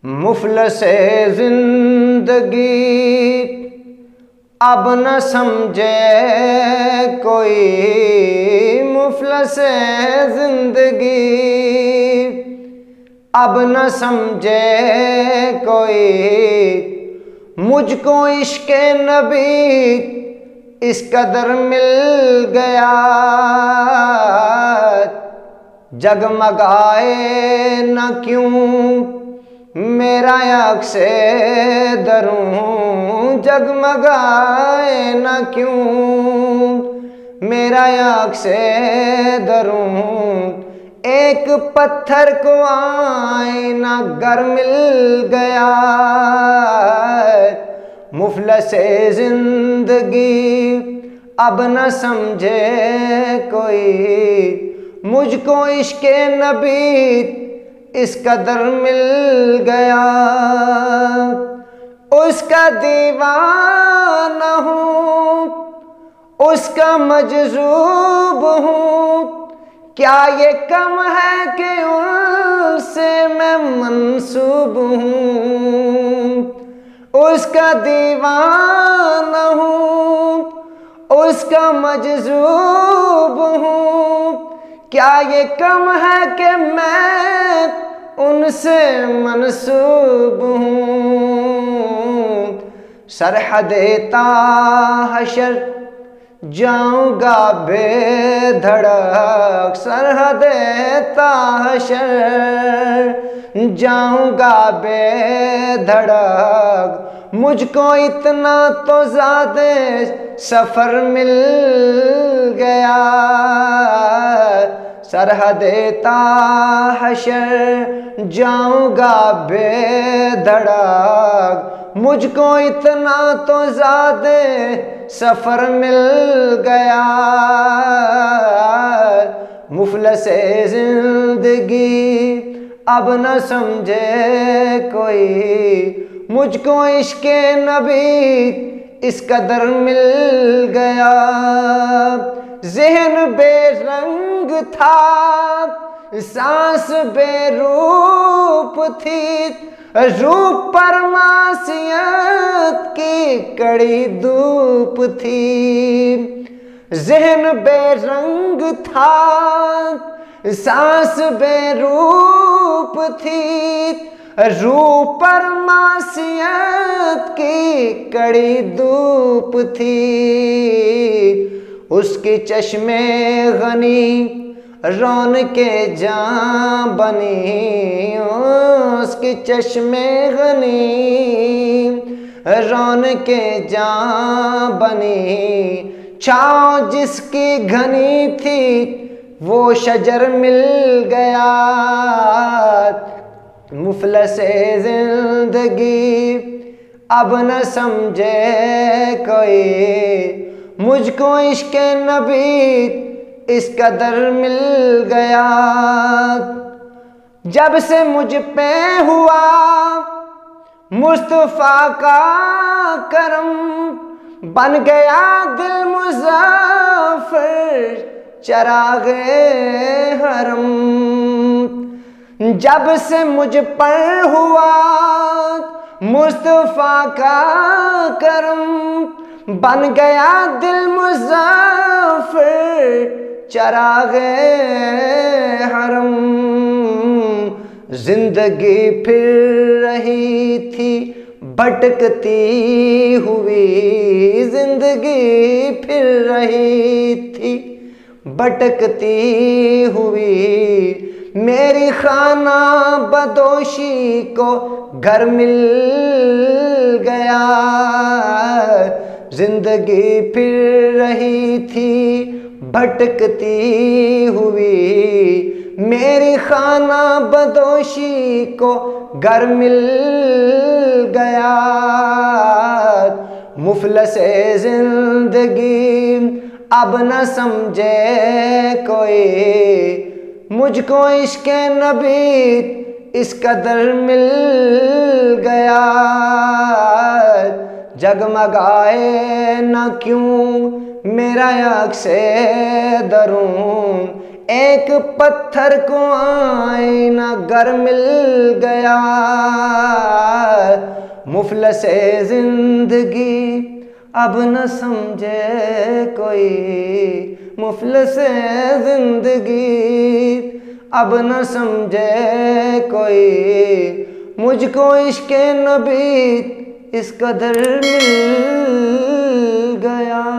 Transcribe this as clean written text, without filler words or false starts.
मुफलसे जिंदगी अब न समझे कोई, मुफलसे जिंदगी अब न समझे कोई। मुझको इश्क़े नबी इस कदर मिल गया, जगमगाए न क्यों मेरा अक्से दरूं, जगमगाए न क्यों मेरा अक्से दरूं। एक पत्थर को आईना गर मिल गया, मुफलसे जिंदगी अब न समझे कोई। मुझको इश्क़े नबी इस कदर मिल गया, उसका दीवाना हूँ, उसका मजज़ूब हूँ। क्या ये कम है कि उससे मैं मंसूब हूँ। उसका दीवाना हूँ, उसका मजज़ूब हूँ। क्या ये कम है कि मैं उनसे मनसूब हूँ। सरहदे ताहशर जाऊँगा बेधड़क, सरहदे ताहशर जाऊँगा बेधड़क। मुझको इतना तो ज़्यादा सफ़र मिल गया, सरहदे ताहशर जाऊँगा बेधड़क। मुझको इतना तो ज़्यादा सफ़र मिल गया, मुफलसे ज़िंदगी अब न समझे कोई। मुझको इश्क़े नबी इस कदर मिल गया। ज़हन बेरंग था, सांस बेरूप थी, रूप पर मासियत की कड़ी धूप थी। ज़हन बेरंग था, सांस बेरूप थी, रूप पर मासियत की कड़ी धूप थी। उसके चश्मे गनी रौनके जां बनी, उसके चश्मे गनी रौनके जां बनी। छाँव जिसकी घनी थी वो शजर मिल गया, मुफलसे जिंदगी अब न समझे कोई। मुझको इश्क़े नबी इस कदर मिल गया। जब से मुझ पे हुआ मुस्तफ़ा का करम, बन गया दिल मुज़फ़्फ़र चराग़े हरम। जब से मुझ पर हुआ मुस्तफ़ा का करम, बन गया दिल मुज़फ़्फ़र चराग़े हरम। जिंदगी फिर रही थी भटकती हुई, जिंदगी फिर रही थी भटकती हुई। मेरी खाना बदोशी को घर मिल गया, जिंदगी फिर रही थी भटकती हुई। मेरी खाना बदोशी को घर मिल गया, मुफलसे जिंदगी अब न समझे कोई। मुझको इश्क़े नबी इस कदर मिल गया, जगमगाए न क्यों मेरा अक्से दरूं। एक पत्थर को आईना गर मिल गया। मुफलसे जिंदगी अब न समझे कोई, मुफलसे जिंदगी अब न समझे कोई, मुझको इश्क़ नबी इस कदर मिल गया।